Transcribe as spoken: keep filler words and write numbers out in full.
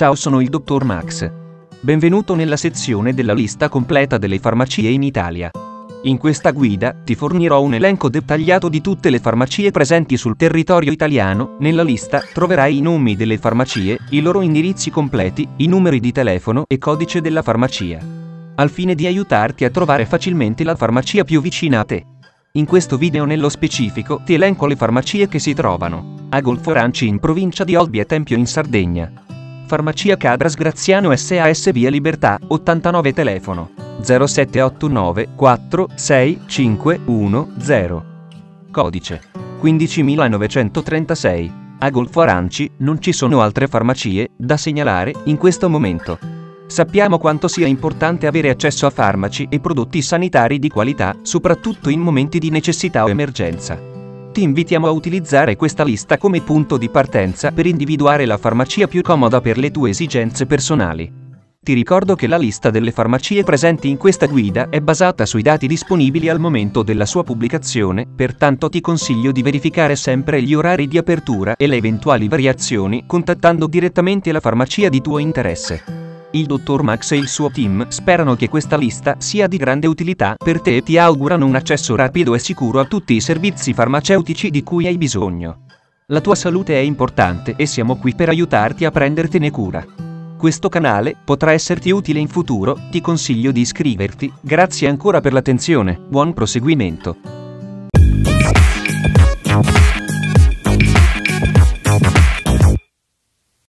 Ciao, sono il dottor Max. Benvenuto nella sezione della lista completa delle farmacie in Italia. In questa guida ti fornirò un elenco dettagliato di tutte le farmacie presenti sul territorio italiano. Nella lista troverai i nomi delle farmacie, i loro indirizzi completi, i numeri di telefono e codice della farmacia, al fine di aiutarti a trovare facilmente la farmacia più vicina a te. In questo video nello specifico ti elenco le farmacie che si trovano a Golforanci in provincia di Olbia e Tempio in Sardegna. Farmacia Cadras Graziano S A S via Libertà, ottantanove, telefono zero sette otto nove quattro sei cinque uno zero. Codice quindicimilanovecentotrentasei. A Golforanci non ci sono altre farmacie da segnalare in questo momento. Sappiamo quanto sia importante avere accesso a farmaci e prodotti sanitari di qualità, soprattutto in momenti di necessità o emergenza. Ti invitiamo a utilizzare questa lista come punto di partenza per individuare la farmacia più comoda per le tue esigenze personali. Ti ricordo che la lista delle farmacie presenti in questa guida è basata sui dati disponibili al momento della sua pubblicazione, pertanto ti consiglio di verificare sempre gli orari di apertura e le eventuali variazioni contattando direttamente la farmacia di tuo interesse. Il dottor Max e il suo team sperano che questa lista sia di grande utilità per te e ti augurano un accesso rapido e sicuro a tutti i servizi farmaceutici di cui hai bisogno. La tua salute è importante e siamo qui per aiutarti a prendertene cura. Questo canale potrà esserti utile in futuro, ti consiglio di iscriverti. Grazie ancora per l'attenzione, buon proseguimento.